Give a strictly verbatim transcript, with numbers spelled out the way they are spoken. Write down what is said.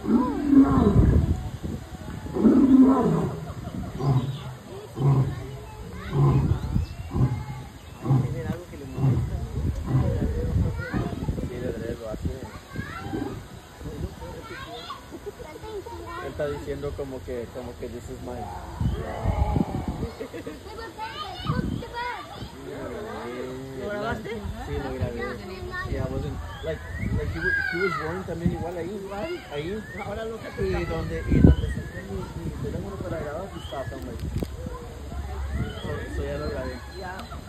Está diciendo como que, como que this is mine. ¿Lo grabaste? Sí, lo grabé. Yeah, wasn't, like, like he, was, he was born también igual ahí, ahí. Ahora lo que Y donde, y donde saqué mi, mi teléfono para grabar, pues estaba filming. So, so ya lo grabé. Ya.